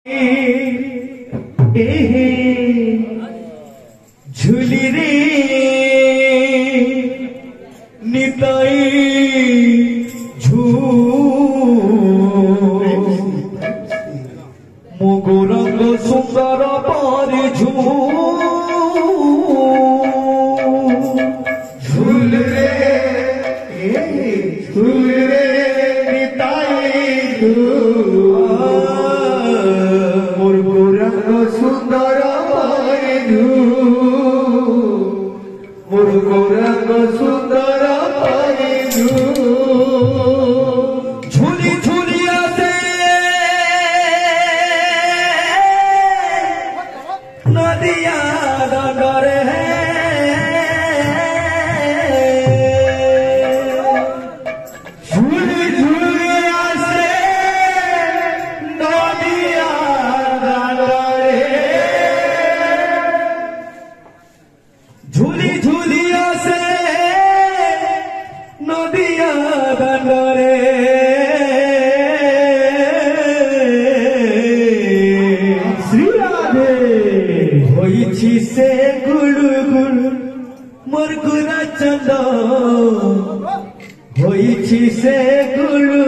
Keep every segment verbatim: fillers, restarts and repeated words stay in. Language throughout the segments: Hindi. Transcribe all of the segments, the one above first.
झूली रे निताई झू मोगो रंग सुंदर पार झू झूल रे झूल रे निताई झू मोगो रंग सुंदर पार झू मोगो रंग सुंदर पार झू झूली झूली आते नदिया डरे झूली झूली आसे नदिया डरे झूली झूली आसे नदिया डरे से गुलु गुलु मुरगुरा चंद होइछि से गुलु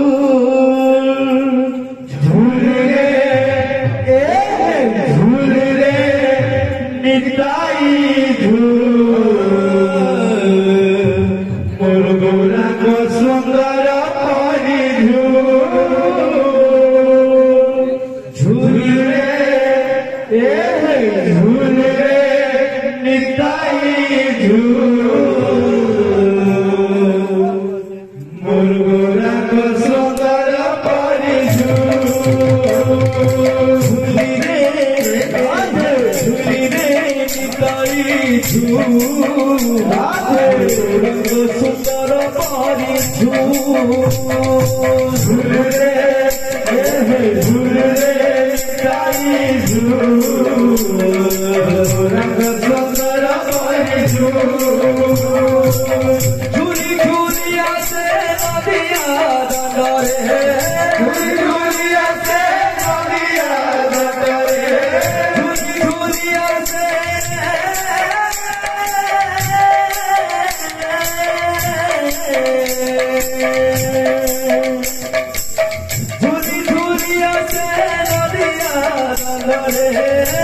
गुल झूल रे ए झूल रे निताई झूल मुरगुरा को सुंदर पानी झूल झूल रे ए झूल निताई झूल मुरगुरा को सुंदर पानी झूल झूली रे झूली रे निताई झूल मुरगुरा को सुंदर पानी झूल झूल रे झूल रे निताई झूल रंग सुंदर पानी झूली झूली आसे नदिया डरे झूली झूली आसे नदिया डरे झूली झूली आसे झूली झूली आसे नदिया डरे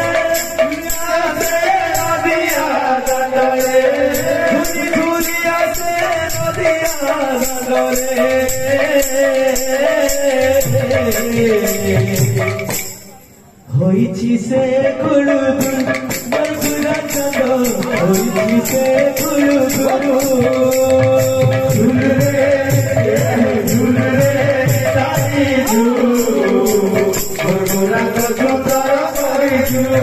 होइछि से गुलु गुलु मुरगुरा चंद होइछि से गुलु गुलु झूल रे झूल रे ताई झूल मुरगुरा को सुंदर पानी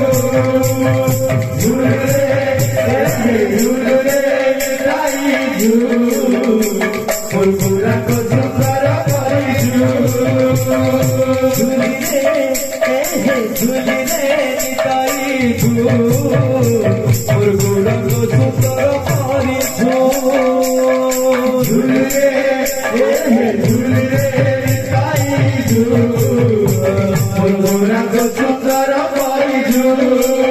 झूल रे झूल रे ताई झूल मुरगुरा को सुंदर पानी झूली रे झूली रे निताई झूल मुरगुरा को सुंदर पानी झूल झूल रे झूल रे निताई झूल मुरगुरा को सुंदर पानी झूल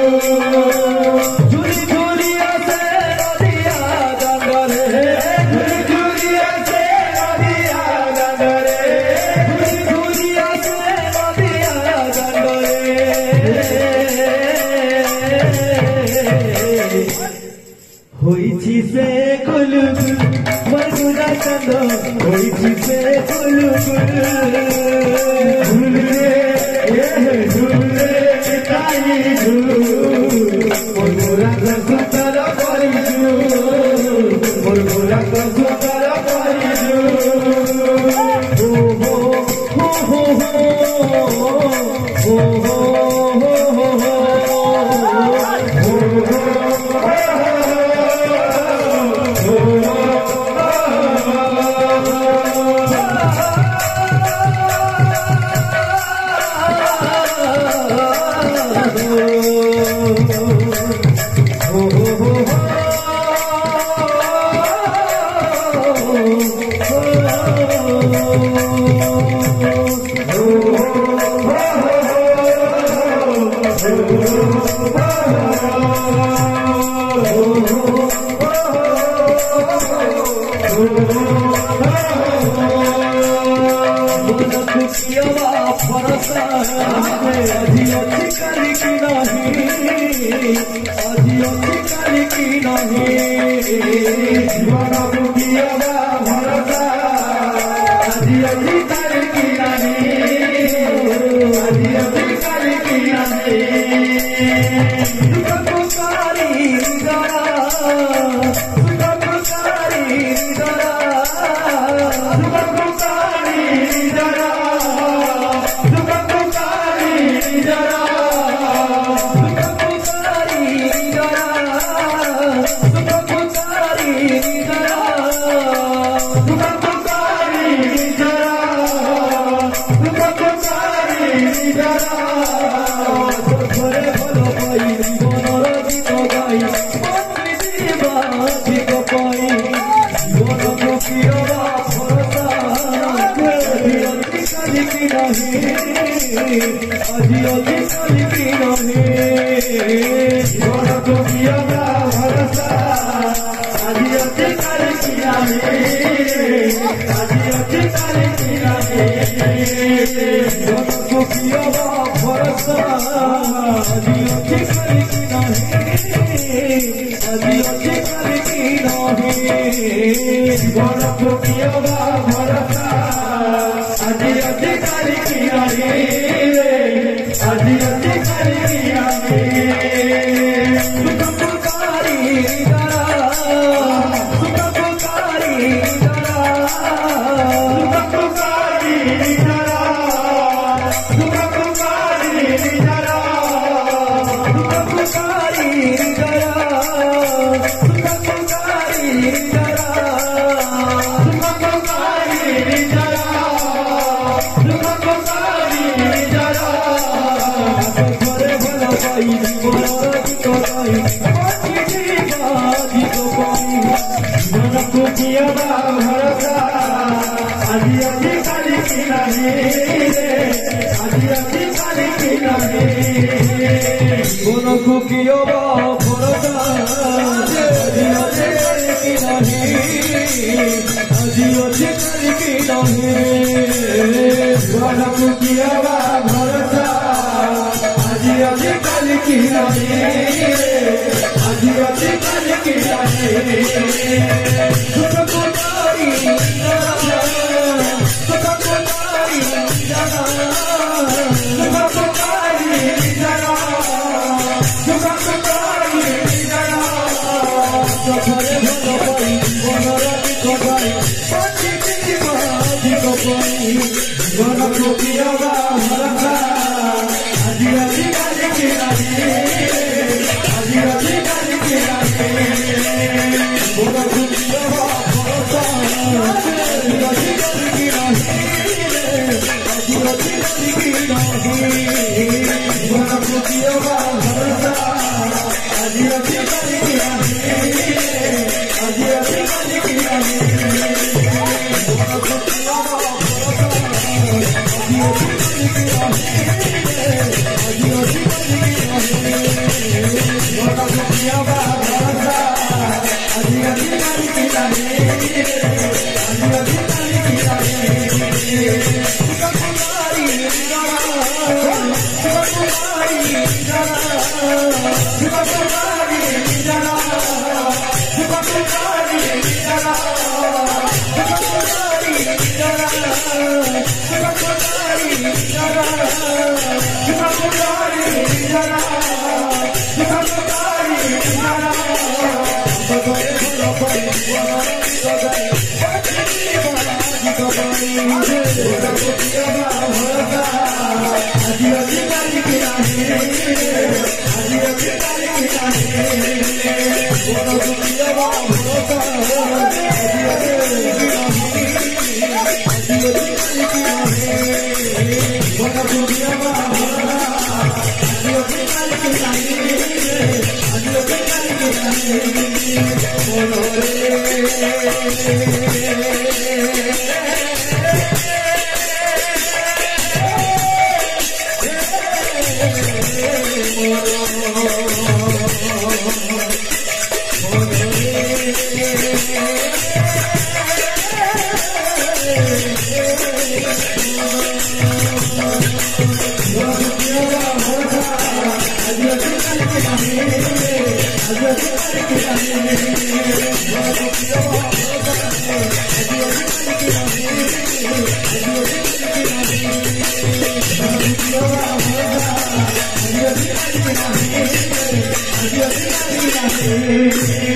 झूली झूली आसे नदिया डरे झूली झूली आसे नदिया डरे झूली झूली आसे नदिया डरे होइछि से गुलु गुलु मुरगुरा चंद होइछि से गुलु गुलु झूल रे झूल रे निताई झूल मुरगुरा को सुंदर पानी झूल मुरगुरा को सुंदर पानी झूल हो हो हो हो हो Oh भरोसा अजी अच्छी करी की नहीं, अजी अच्छी करी की नहीं, जीवन दुखिया भरोसा अजी अच्छी करी की नहीं, अजी अच्छी करी की नहीं, दुख पुकारी दरा, दुख पुकारी दरा, दुख पुकारी दरा, अजी अजी कली की नहीं, जीवन दुखिया भरोसा अजी अजी कली की नहीं, अजी अजी कली की नहीं, जीवन दुखिया भरोसा अजी अजी कली की नहीं, अजी अजी कली की नहीं, जीवन दुखिया भरोसा अजी अजी कली की नहीं, अजी अजी कली की नहीं, दुख पुकारी दरा, दुख पुकारी दरा, दुख पुकारी दरा, दुख पुकारी दरा, दुख पुकारी दरा, दुख पुकारी दरा, दुख पुकारी दरा, दुख पुकारी दरा, घरे भला पाई जीवन को पाई, बाजी बाजी को पाई, जीवन को किया भरोसा अजी अजी कली की नहीं, अजी अजी कली की नहीं, जीवन को किया भरोसा अजी अजी कली की नहीं, अजी अजी कली की नहीं, जीवन को किया भरोसा अजी अजी कली की नहीं, अजी अजी कली की नहीं, दुख पुकारी दरा, दुख पुकारी दरा, दुख पुकारी दरा, दुख पुकारी दरा, घरे भला पाई बनराजी को पाई, बाजी बाजी को पाई, जीवन को किया भरोसा अजी अजी कली की नहीं, अजी अजी कली की नहीं, जीवन को किया भरोसा अजी अजी कली की नहीं, अजी अजी कली की नहीं, जीवन को किया भरोसा अजी अजी कली की नहीं, अजी अजी कली की नहीं, जीवन को किया भरोसा अजी अजी कली की नहीं, अजी अजी कली की नहीं, जीवन को किया भरोसा अजी अजी कली की नहीं, अजी अजी कली की नहीं, दुख पुकारी दरा, दुख पुकारी दरा, दुख पुकारी दरा, दुख पुकारी दरा, दुख पुकारी दरा, दुख पुकारी दरा, दुख पुकारी दरा, दुख पुकारी दरा, घरे भला पाई बनराजी को पाई, बाजी को पाई, जीवन को किया भरोसा अजी अजी कली की नहीं, अजी अजी कली की नहीं, जीवन को किया भरोसा अजी अजी कली की नहीं, अजी अजी कली की नहीं, जीवन को Thank you.